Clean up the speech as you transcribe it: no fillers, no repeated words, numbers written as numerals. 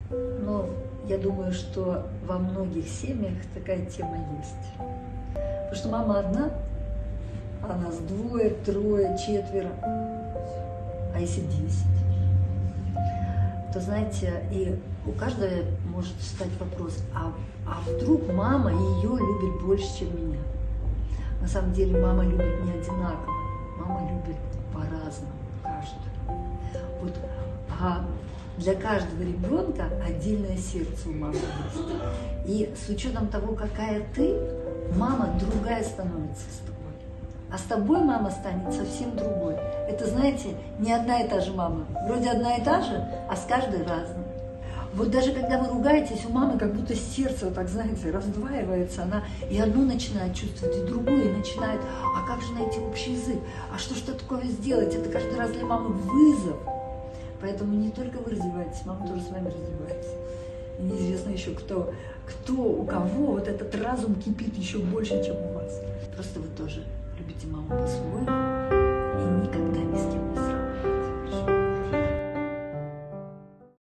Но я думаю, что во многих семьях такая тема есть. Потому что мама одна, а нас двое, трое, четверо, а если 10, то, знаете, и у каждого может встать вопрос, а вдруг мама ее любит больше, чем меня? На самом деле мама любит не одинаково, мама любит по-разному каждую. Вот, а для каждого ребенка отдельное сердце у мамы есть. И с учетом того, какая ты, мама другая становится с тобой. А с тобой мама станет совсем другой. Это, знаете, не одна и та же мама. Вроде одна и та же, а с каждой разной. Вот даже когда вы ругаетесь, у мамы как будто сердце, вот так, знаете, раздваивается. Она и одно начинает чувствовать, и другое начинает. А как же найти общий язык? А что такое сделать? Это каждый раз для мамы вызов. Поэтому не только вы раздеваетесь, мама тоже с вами раздевается. И неизвестно еще, кто у кого вот этот разум кипит еще больше, чем у вас. Просто вы тоже любите маму по-своему и никогда не с кем